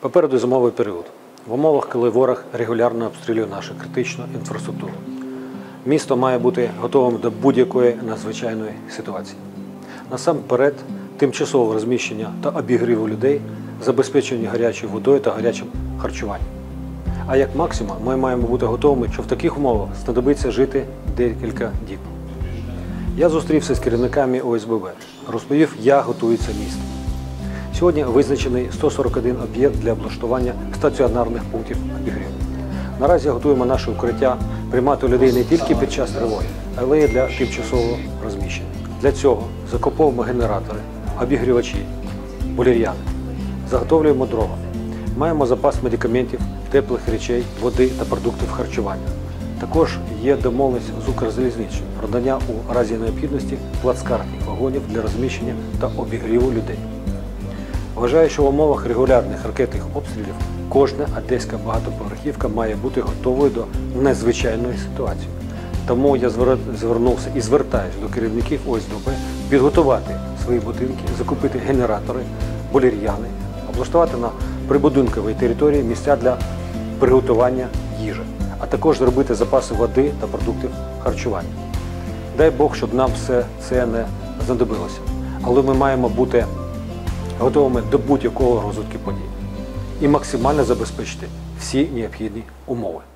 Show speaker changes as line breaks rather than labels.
Попереду зимовий період. В умовах, коли ворог регулярно обстрілює нашу критичну інфраструктуру. Місто має бути готовим до будь-якої надзвичайної ситуації. Насамперед, тимчасове розміщення та обігріву людей, забезпечення гарячою водою та гарячим харчуванням. А як максимум, ми маємо бути готовими, що в таких умовах знадобиться жити декілька діб. Я зустрівся з керівниками ОСББ, розповів, як готується місто. Сьогодні визначений 141 об'єкт для облаштування стаціонарних пунктів обігріву. Наразі готуємо наше укриття приймати людей не тільки під час тривоги, але й для тимчасового розміщення. Для цього закуповуємо генератори, обігрівачі, валер'яни, заготовлюємо дрова. Маємо запас медикаментів, теплих речей, води та продуктів харчування. Також є домовленість з Укрзалізницею про надання у разі необхідності плацкартних вагонів для розміщення та обігріву людей. Вважаю, що в умовах регулярних ракетних обстрілів кожна одеська багатоповерхівка має бути готовою до надзвичайної ситуації. Тому я звернувся і звертаюся до керівників ОСББ підготувати свої будинки, закупити генератори, валер'яни, облаштувати на прибудинковій території місця для приготування їжі, а також зробити запаси води та продуктів харчування. Дай Бог, щоб нам все це не знадобилося, але ми маємо бути готовими до будь-якого розвитку подій і максимально забезпечити всі необхідні умови.